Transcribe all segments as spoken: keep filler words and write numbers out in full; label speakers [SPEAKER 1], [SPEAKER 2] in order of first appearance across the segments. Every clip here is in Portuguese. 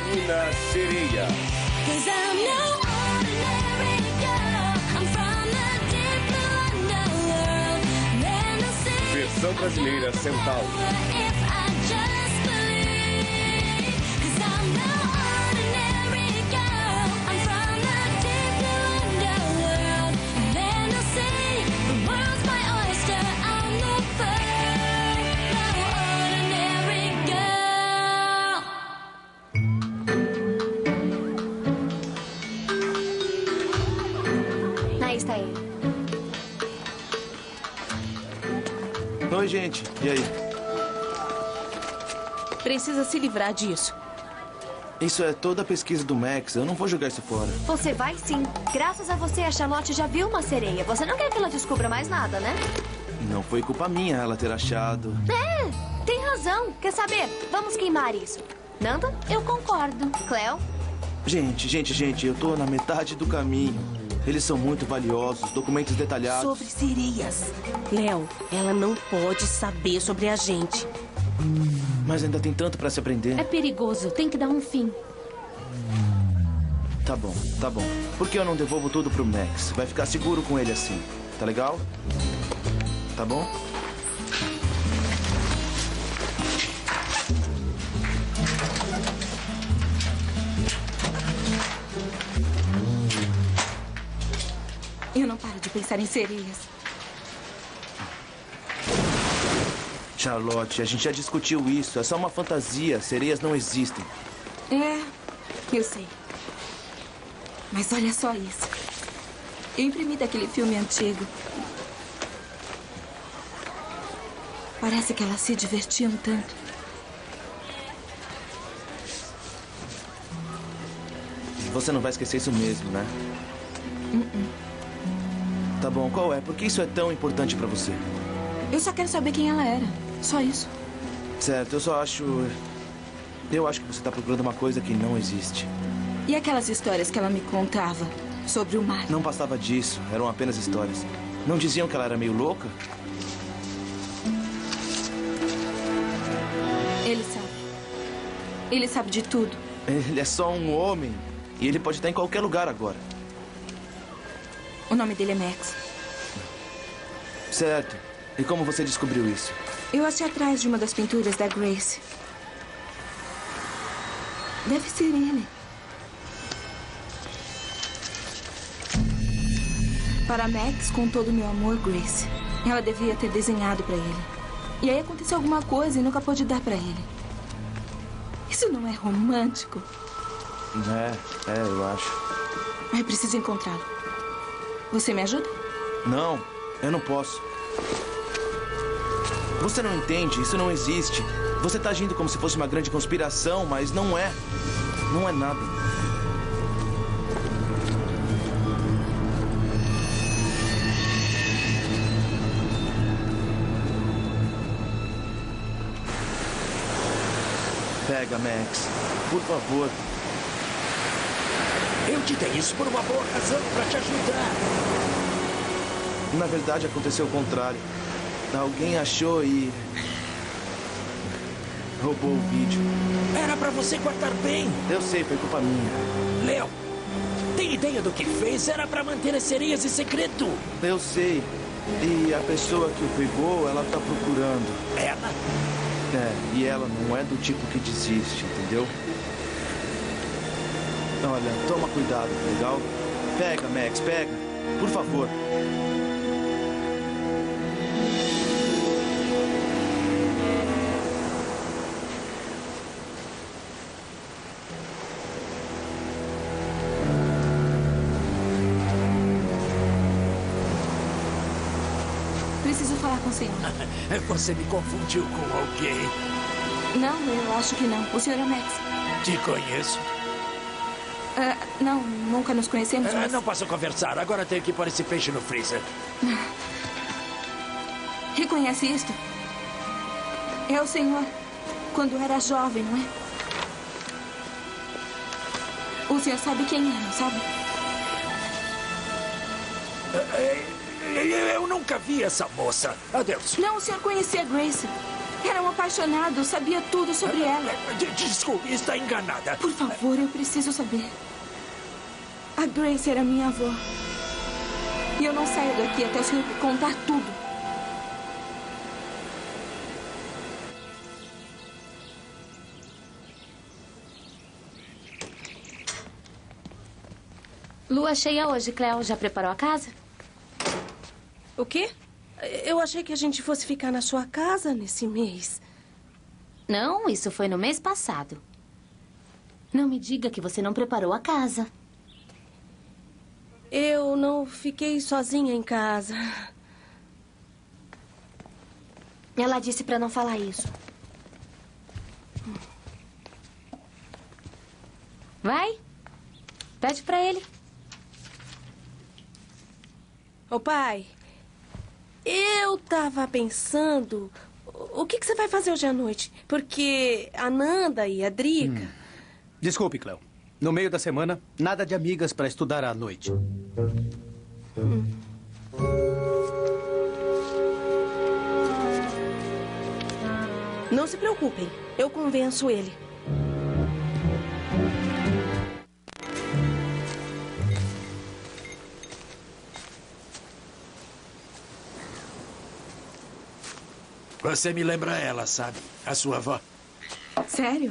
[SPEAKER 1] Pequena Sereia. Versão brasileira Centauro.
[SPEAKER 2] Oi, gente. E aí?
[SPEAKER 3] Precisa se livrar disso.
[SPEAKER 2] Isso é toda a pesquisa do Max. Eu não vou jogar isso fora.
[SPEAKER 4] Você vai sim. Graças a você, a Charlotte já viu uma sereia. Você não quer que ela descubra mais nada, né?
[SPEAKER 2] Não foi culpa minha ela ter achado.
[SPEAKER 4] É, tem razão. Quer saber? Vamos queimar isso. Nanda? Eu concordo. Cleo?
[SPEAKER 2] Gente, gente, gente, eu tô na metade do caminho. Eles são muito valiosos, documentos detalhados.
[SPEAKER 3] Sobre sereias. Léo, ela não pode saber sobre a gente.
[SPEAKER 2] Mas ainda tem tanto pra se aprender.
[SPEAKER 5] É perigoso, tem que dar um fim.
[SPEAKER 2] Tá bom, tá bom. Por que eu não devolvo tudo pro Max? Vai ficar seguro com ele assim. Tá legal? Tá bom?
[SPEAKER 5] Eu não paro de pensar em sereias.
[SPEAKER 2] Charlotte, a gente já discutiu isso. É só uma fantasia. Sereias não existem.
[SPEAKER 5] É, eu sei. Mas olha só isso. Eu imprimi daquele filme antigo. Parece que elas se divertiam tanto.
[SPEAKER 2] Você não vai esquecer isso mesmo, né?
[SPEAKER 5] Uh-uh.
[SPEAKER 2] Tá bom, qual é? Por que isso é tão importante pra você?
[SPEAKER 5] Eu só quero saber quem ela era. Só isso.
[SPEAKER 2] Certo, eu só acho... Eu acho que você tá procurando uma coisa que não existe.
[SPEAKER 5] E aquelas histórias que ela me contava sobre o mar?
[SPEAKER 2] Não passava disso. Eram apenas histórias. Não diziam que ela era meio louca?
[SPEAKER 5] Ele sabe. Ele sabe de tudo.
[SPEAKER 2] Ele é só um homem. E ele pode estar em qualquer lugar agora.
[SPEAKER 5] O nome dele é Max.
[SPEAKER 2] Certo. E como você descobriu isso?
[SPEAKER 5] Eu achei atrás de uma das pinturas da Grace. Deve ser ele. Para Max, com todo o meu amor, Grace. Ela devia ter desenhado para ele. E aí aconteceu alguma coisa e nunca pôde dar para ele. Isso não é romântico?
[SPEAKER 2] É, é, eu acho.
[SPEAKER 5] Eu preciso encontrá-lo. Você me ajuda?
[SPEAKER 2] Não, eu não posso. Você não entende, isso não existe. Você tá agindo como se fosse uma grande conspiração, mas não é. Não é nada. Pega, Max. Por favor.
[SPEAKER 6] Eu te dei isso por uma boa razão, pra te ajudar.
[SPEAKER 2] Na verdade, aconteceu o contrário. Alguém achou e... roubou o vídeo.
[SPEAKER 6] Era pra você guardar bem.
[SPEAKER 2] Eu sei, foi culpa minha.
[SPEAKER 6] Léo, tem ideia do que fez? Era pra manter as sereias em segredo.
[SPEAKER 2] Eu sei. E a pessoa que o pegou, ela tá procurando.
[SPEAKER 6] Ela?
[SPEAKER 2] É, e ela não é do tipo que desiste, entendeu? Olha, toma cuidado, legal? Pega, Max, pega. Por favor.
[SPEAKER 5] Preciso falar com o senhor.
[SPEAKER 6] Você me confundiu com alguém.
[SPEAKER 5] Não, eu acho que não. O senhor é Max.
[SPEAKER 6] Te conheço.
[SPEAKER 5] Uh, não, nunca nos conhecemos,
[SPEAKER 6] Ah,
[SPEAKER 5] mas...
[SPEAKER 6] não posso conversar. Agora tenho que pôr esse peixe no freezer.
[SPEAKER 5] Reconhece isto? É o senhor quando era jovem, não é? O senhor sabe quem é, não sabe?
[SPEAKER 6] Eu nunca vi essa moça. Adeus.
[SPEAKER 5] Não, o senhor conhecia Grace. Era um apaixonado, sabia tudo sobre ela.
[SPEAKER 6] De- Desculpe, está enganada.
[SPEAKER 5] Por favor, eu preciso saber. A Grace era minha avó. E eu não saio daqui até o senhor me contar tudo.
[SPEAKER 4] Lua cheia hoje, Cleo. Já preparou a casa?
[SPEAKER 3] O quê? Eu achei que a gente fosse ficar na sua casa nesse mês.
[SPEAKER 4] Não, isso foi no mês passado. Não me diga que você não preparou a casa.
[SPEAKER 3] Eu não fiquei sozinha em casa.
[SPEAKER 4] Ela disse pra não falar isso. Vai. Pede pra ele.
[SPEAKER 3] Ô, pai, eu tava pensando... O que, que você vai fazer hoje à noite? Porque a Nanda e a Drica... Hum.
[SPEAKER 7] Desculpe, Cleo. No meio da semana, nada de amigas para estudar à noite.
[SPEAKER 3] Hum. Não se preocupem. Eu convenço ele.
[SPEAKER 6] Você me lembra ela, sabe? A sua avó.
[SPEAKER 5] Sério?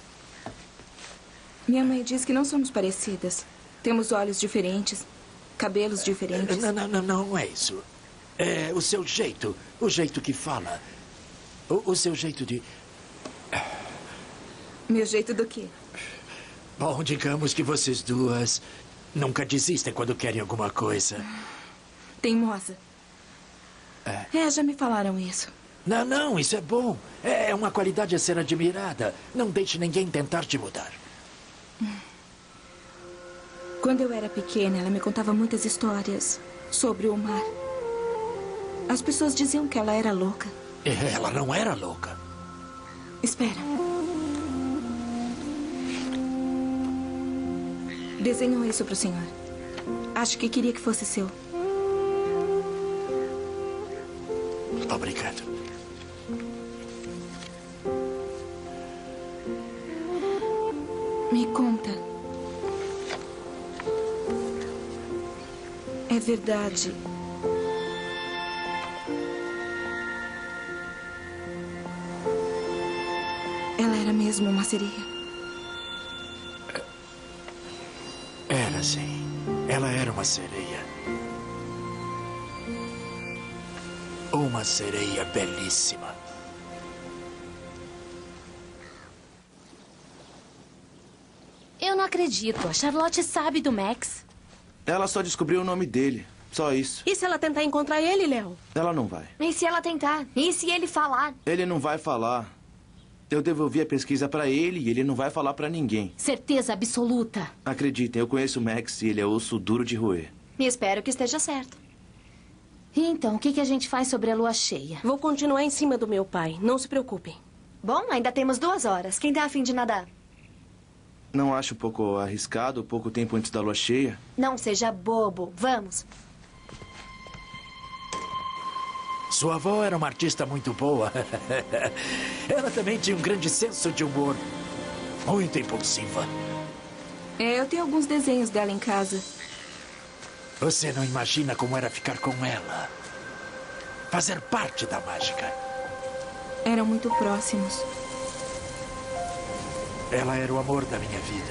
[SPEAKER 5] Minha mãe diz que não somos parecidas. Temos olhos diferentes, cabelos diferentes.
[SPEAKER 6] Não, não, não, não é isso. É o seu jeito, o jeito que fala. O, o seu jeito de...
[SPEAKER 5] Meu jeito do quê?
[SPEAKER 6] Bom, digamos que vocês duas nunca desistem quando querem alguma coisa.
[SPEAKER 5] Teimosa.
[SPEAKER 6] É.
[SPEAKER 5] É, já me falaram isso.
[SPEAKER 6] Não, não, isso é bom. É uma qualidade a ser admirada. Não deixe ninguém tentar te mudar.
[SPEAKER 5] Quando eu era pequena, ela me contava muitas histórias sobre o mar. As pessoas diziam que ela era louca.
[SPEAKER 6] Ela não era louca.
[SPEAKER 5] Espera. Desenhou isso para o senhor. Acho que queria que fosse seu.
[SPEAKER 6] Obrigado.
[SPEAKER 5] Me conta. É verdade. Ela era mesmo uma sereia?
[SPEAKER 6] Era sim. Ela era uma sereia. Uma sereia belíssima.
[SPEAKER 4] Eu não acredito. A Charlotte sabe do Max.
[SPEAKER 2] Ela só descobriu o nome dele. Só isso.
[SPEAKER 3] E se ela tentar encontrar ele, Léo?
[SPEAKER 2] Ela não vai.
[SPEAKER 4] E se ela tentar? E se ele falar?
[SPEAKER 2] Ele não vai falar. Eu devolvi a pesquisa pra ele e ele não vai falar pra ninguém.
[SPEAKER 4] Certeza absoluta.
[SPEAKER 2] Acreditem, eu conheço o Max e ele é osso duro de roer.
[SPEAKER 4] E espero que esteja certo. E então, o que, que a gente faz sobre a lua cheia?
[SPEAKER 3] Vou continuar em cima do meu pai. Não se preocupem.
[SPEAKER 4] Bom, ainda temos duas horas. Quem tá a fim de nadar?
[SPEAKER 2] Não acho um pouco arriscado, pouco tempo antes da lua cheia?
[SPEAKER 4] Não seja bobo. Vamos.
[SPEAKER 6] Sua avó era uma artista muito boa. Ela também tinha um grande senso de humor. Muito impulsiva.
[SPEAKER 5] É, eu tenho alguns desenhos dela em casa.
[SPEAKER 6] Você não imagina como era ficar com ela. Fazer parte da mágica.
[SPEAKER 5] Eram muito próximos.
[SPEAKER 6] Ela era o amor da minha vida.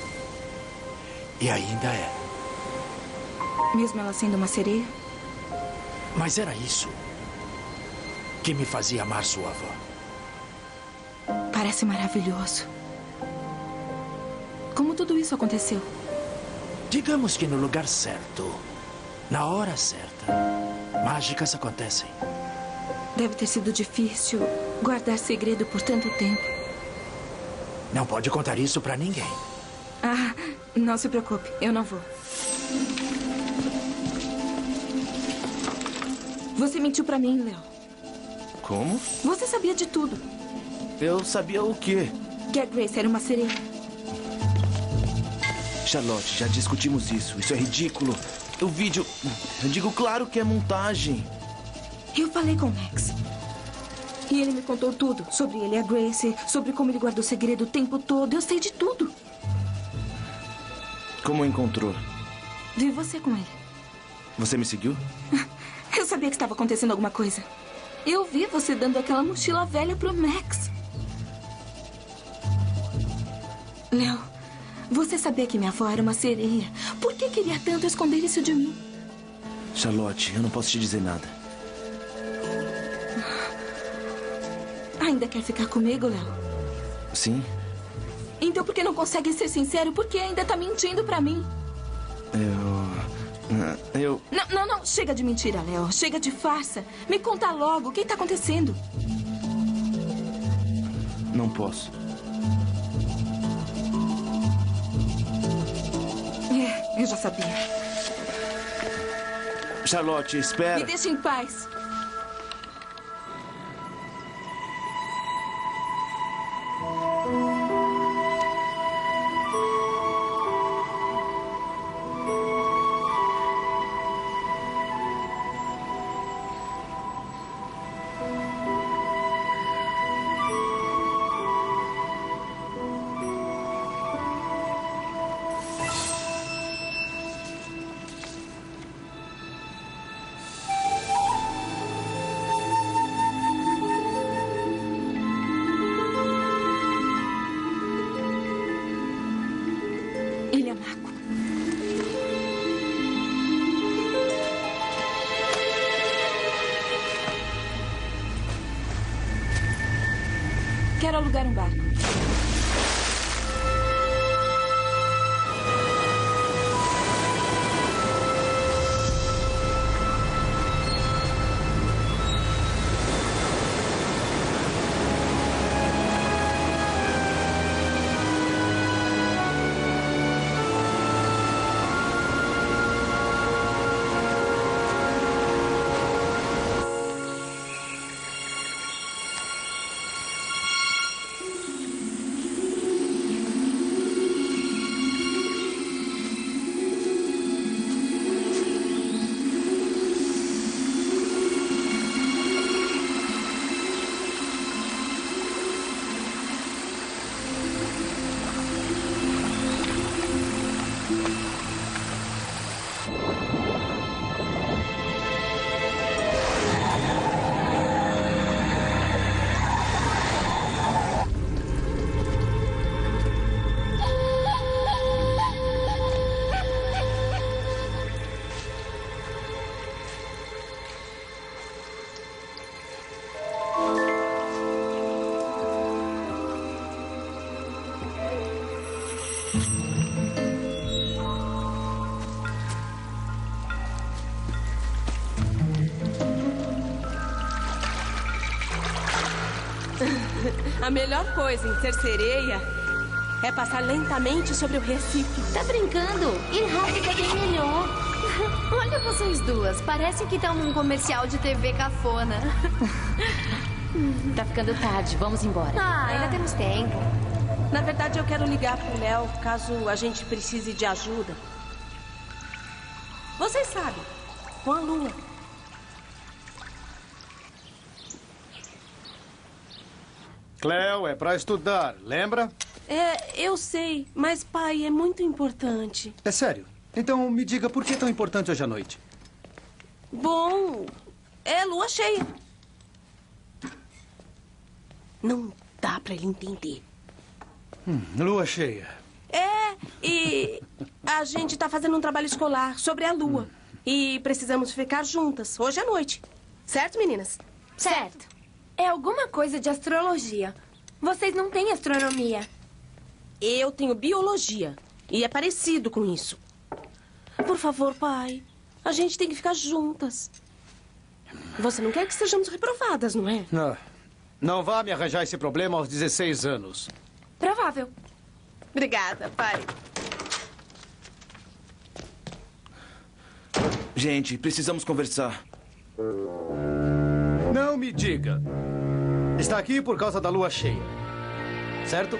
[SPEAKER 6] E ainda é.
[SPEAKER 5] Mesmo ela sendo uma sereia?
[SPEAKER 6] Mas era isso que me fazia amar sua avó.
[SPEAKER 5] Parece maravilhoso. Como tudo isso aconteceu?
[SPEAKER 6] Digamos que no lugar certo, na hora certa, mágicas acontecem.
[SPEAKER 5] Deve ter sido difícil guardar segredo por tanto tempo.
[SPEAKER 6] Não pode contar isso pra ninguém.
[SPEAKER 5] Ah, não se preocupe, eu não vou. Você mentiu pra mim, Léo.
[SPEAKER 2] Como?
[SPEAKER 5] Você sabia de tudo.
[SPEAKER 2] Eu sabia o quê?
[SPEAKER 5] Que a Grace era uma sereia.
[SPEAKER 2] Charlotte, já discutimos isso. Isso é ridículo. O vídeo... Eu digo claro que é montagem.
[SPEAKER 5] Eu falei com o Max. E ele me contou tudo. Sobre ele e a Grace. Sobre como ele guardou segredo o tempo todo. Eu sei de tudo.
[SPEAKER 2] Como encontrou?
[SPEAKER 5] Vi você com ele.
[SPEAKER 2] Você me seguiu?
[SPEAKER 5] Eu sabia que estava acontecendo alguma coisa. Eu vi você dando aquela mochila velha pro Max. Léo, você sabia que minha avó era uma sereia. Por que queria tanto esconder isso de mim?
[SPEAKER 2] Charlotte, eu não posso te dizer nada.
[SPEAKER 5] Ainda quer ficar comigo, Léo?
[SPEAKER 2] Sim?
[SPEAKER 5] Então por que não consegue ser sincero? Por que ainda tá mentindo pra mim?
[SPEAKER 2] Eu... Eu...
[SPEAKER 5] Não, não, não. Chega de mentira, Léo. Chega de farsa. Me conta logo. O que tá acontecendo?
[SPEAKER 2] Não posso.
[SPEAKER 5] É, eu já sabia.
[SPEAKER 2] Charlotte, espera.
[SPEAKER 5] Me deixe em paz. Ele é mago. Quero alugar um barco.
[SPEAKER 3] A melhor coisa em ser sereia é passar lentamente sobre o Recife.
[SPEAKER 4] Tá brincando? Ir rápido é bem melhor.
[SPEAKER 8] Olha vocês duas, parece que estão num comercial de T V cafona.
[SPEAKER 4] Tá ficando tarde, vamos embora.
[SPEAKER 8] Ah, ainda temos tempo.
[SPEAKER 3] Na verdade, eu quero ligar pro Léo caso a gente precise de ajuda. Vocês sabem, com a lua.
[SPEAKER 7] Cleo, é pra estudar, lembra?
[SPEAKER 3] É, eu sei, mas pai, é muito importante.
[SPEAKER 7] É sério? Então me diga por que é tão importante hoje à noite.
[SPEAKER 3] Bom, é lua cheia. Não dá pra ele entender.
[SPEAKER 7] Hum, lua cheia.
[SPEAKER 3] É, e a gente tá fazendo um trabalho escolar sobre a lua. Hum. E precisamos ficar juntas hoje à noite. Certo, meninas?
[SPEAKER 8] Certo. É alguma coisa de astrologia. Vocês não têm astronomia.
[SPEAKER 3] Eu tenho biologia. E é parecido com isso. Por favor, pai. A gente tem que ficar juntas. Você não quer que sejamos reprovadas, não é?
[SPEAKER 7] Não. Não vá me arranjar esse problema aos dezesseis anos.
[SPEAKER 8] Provável.
[SPEAKER 3] Obrigada, pai.
[SPEAKER 2] Gente, precisamos conversar.
[SPEAKER 7] Não me diga. Está aqui por causa da lua cheia. Certo?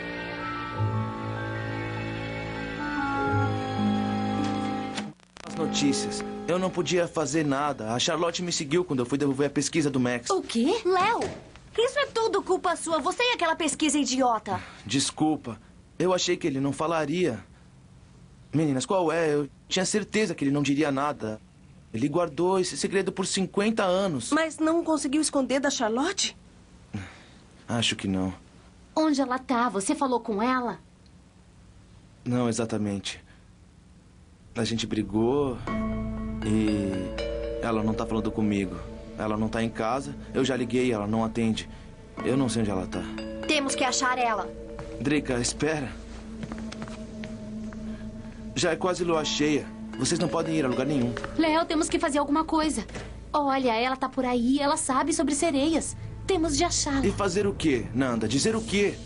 [SPEAKER 2] As notícias. Eu não podia fazer nada. A Charlotte me seguiu quando eu fui devolver a pesquisa do Max.
[SPEAKER 8] O quê? Léo,
[SPEAKER 9] Isso é tudo culpa sua. Você e aquela pesquisa idiota.
[SPEAKER 2] Desculpa. Eu achei que ele não falaria. Meninas, qual é? Eu tinha certeza que ele não diria nada. Ele guardou esse segredo por cinquenta anos.
[SPEAKER 3] Mas não conseguiu esconder da Charlotte?
[SPEAKER 2] Acho que não.
[SPEAKER 4] Onde ela tá? Você falou com ela?
[SPEAKER 2] Não exatamente. A gente brigou e ela não tá falando comigo. Ela não tá em casa. Eu já liguei, ela não atende. Eu não sei onde ela tá.
[SPEAKER 9] Temos que achar ela.
[SPEAKER 2] Drica, espera. Já é quase lua cheia. Vocês não podem ir a lugar nenhum.
[SPEAKER 4] Léo, temos que fazer alguma coisa. Olha, ela tá por aí, ela sabe sobre sereias. Temos de achá-la.
[SPEAKER 2] E fazer o quê, Nanda? Dizer o quê?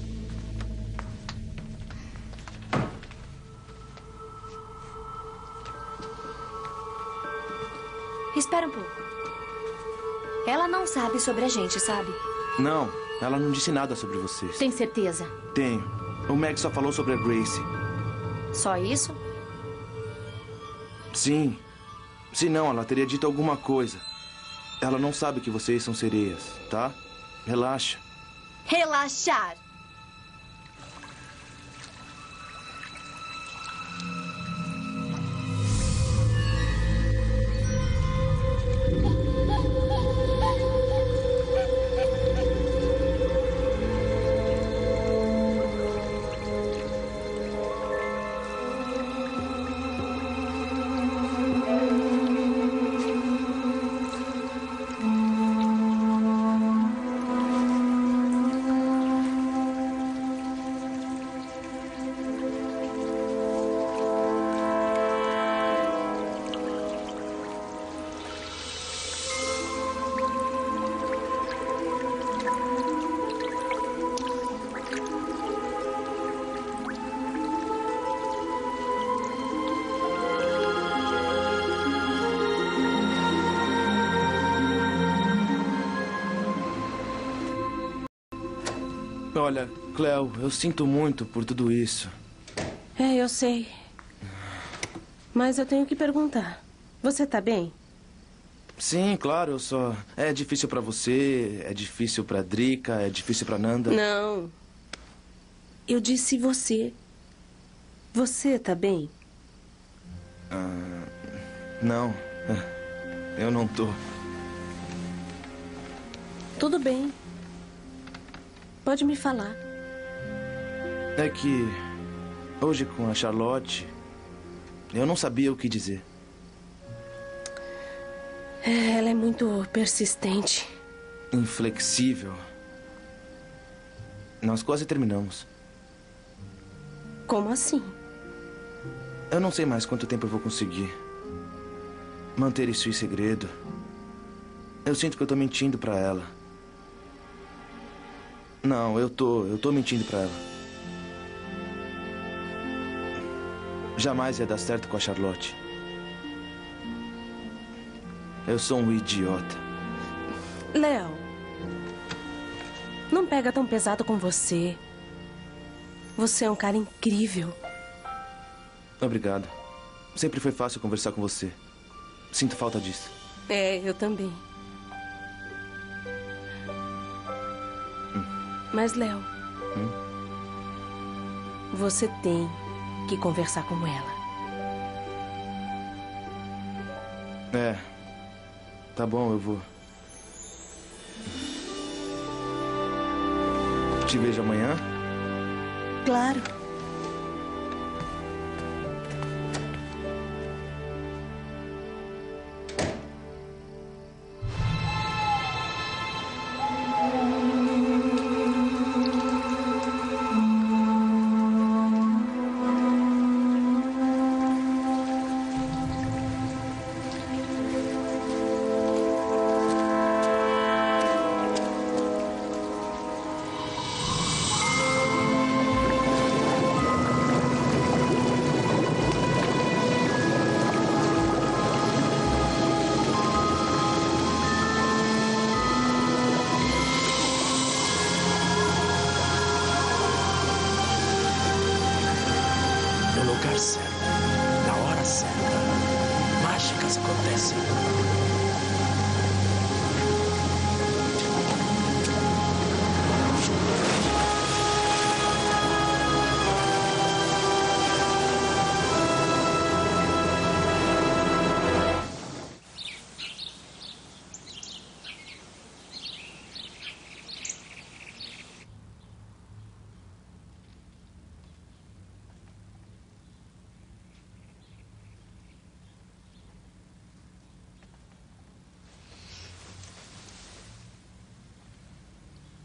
[SPEAKER 9] Espera um pouco. Ela não sabe sobre a gente, sabe?
[SPEAKER 2] Não, ela não disse nada sobre vocês.
[SPEAKER 4] Tem certeza?
[SPEAKER 2] Tenho. O Meg só falou sobre a Grace.
[SPEAKER 9] Só isso?
[SPEAKER 2] Sim. Se não, ela teria dito alguma coisa. Ela não sabe que vocês são sereias, tá? Relaxa.
[SPEAKER 9] Relaxar.
[SPEAKER 2] Olha, Cleo, eu sinto muito por tudo isso.
[SPEAKER 3] É, eu sei. Mas eu tenho que perguntar. Você tá bem?
[SPEAKER 2] Sim, claro, eu só... É difícil pra você, é difícil pra Drica, é difícil pra Nanda.
[SPEAKER 3] Não. Eu disse você. Você tá bem?
[SPEAKER 2] Ah, não. Eu não tô.
[SPEAKER 3] Tudo bem. Pode me falar.
[SPEAKER 2] É que hoje com a Charlotte, eu não sabia o que dizer.
[SPEAKER 3] É, ela é muito persistente.
[SPEAKER 2] Inflexível. Nós quase terminamos.
[SPEAKER 3] Como assim?
[SPEAKER 2] Eu não sei mais quanto tempo eu vou conseguir manter isso em segredo. Eu sinto que eu tô mentindo pra ela. Não, eu tô, eu tô mentindo pra ela. Jamais ia dar certo com a Charlotte. Eu sou um idiota.
[SPEAKER 3] Léo, não pega tão pesado com você. Você é um cara incrível.
[SPEAKER 2] Obrigado. Sempre foi fácil conversar com você. Sinto falta disso.
[SPEAKER 3] É, eu também. Mas, Léo,
[SPEAKER 2] Hum?
[SPEAKER 3] você tem que conversar com ela.
[SPEAKER 2] É. Tá bom, eu vou. Te vejo amanhã?
[SPEAKER 3] Claro.
[SPEAKER 6] No lugar certo, na hora certa, mágicas acontecem.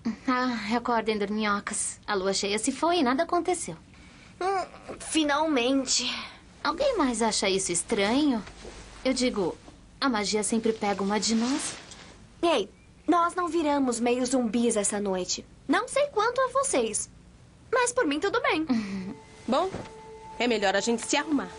[SPEAKER 4] Ah, acordem, dorminhocas. A lua cheia se foi e nada aconteceu.
[SPEAKER 9] Hum, finalmente.
[SPEAKER 4] Alguém mais acha isso estranho? Eu digo, a magia sempre pega uma de nós.
[SPEAKER 9] Ei, nós não viramos meio zumbis essa noite. Não sei quanto a vocês, mas por mim tudo bem.
[SPEAKER 3] Bom, é melhor a gente se arrumar.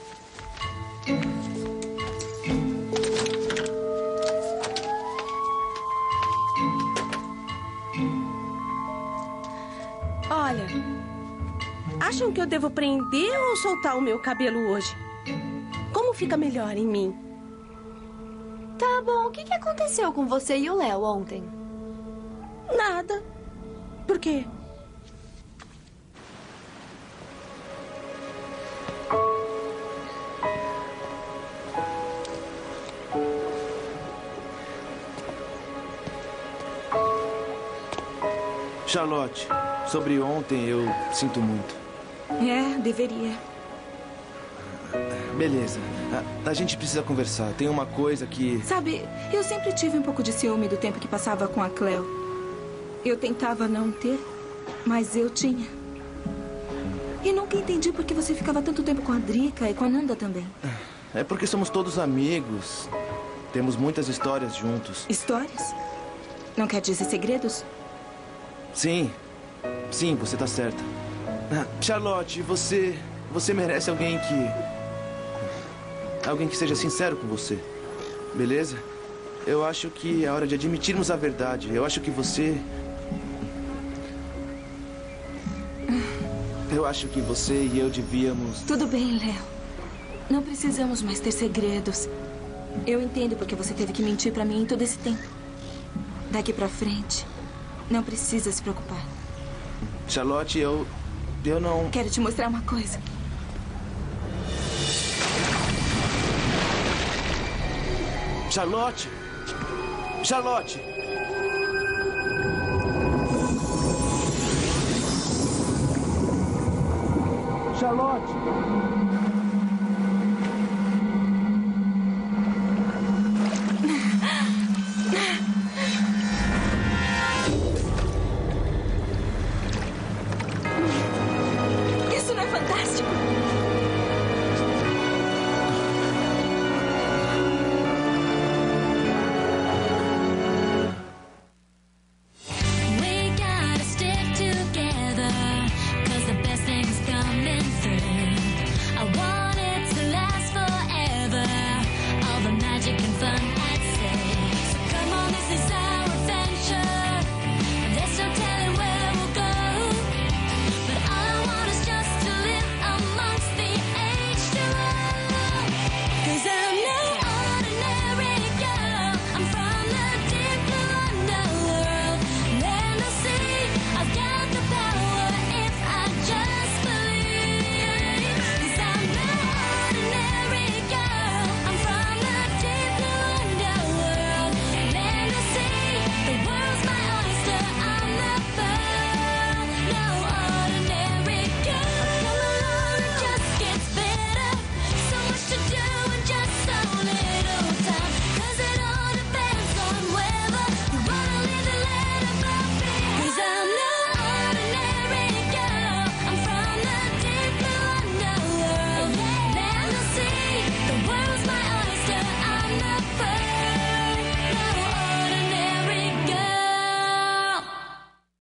[SPEAKER 3] Olha, acham que eu devo prender ou soltar o meu cabelo hoje? Como fica melhor em mim?
[SPEAKER 9] Tá bom, o que que aconteceu com você e o Léo ontem?
[SPEAKER 3] Nada. Por quê?
[SPEAKER 2] Charlotte, sobre ontem eu sinto muito.
[SPEAKER 5] É, deveria.
[SPEAKER 2] Beleza. A, a gente precisa conversar. Tem uma coisa que...
[SPEAKER 5] Sabe, eu sempre tive um pouco de ciúme do tempo que passava com a Cleo. Eu tentava não ter, mas eu tinha. E nunca entendi por que você ficava tanto tempo com a Drica e com a Nanda também.
[SPEAKER 2] É porque somos todos amigos. Temos muitas histórias juntos.
[SPEAKER 5] Histórias? Não quer dizer segredos?
[SPEAKER 2] Sim. Sim, você tá certa. Ah, Charlotte, você... Você merece alguém que... Alguém que seja sincero com você. Beleza? Eu acho que é hora de admitirmos a verdade. Eu acho que você... Eu acho que você e eu devíamos...
[SPEAKER 5] Tudo bem, Léo. Não precisamos mais ter segredos. Eu entendo porque você teve que mentir pra mim todo esse tempo. Daqui pra frente, não precisa se preocupar.
[SPEAKER 2] Charlotte, eu... Eu não...
[SPEAKER 5] Quero te mostrar uma coisa.
[SPEAKER 2] Charlotte! Charlotte! Charlotte!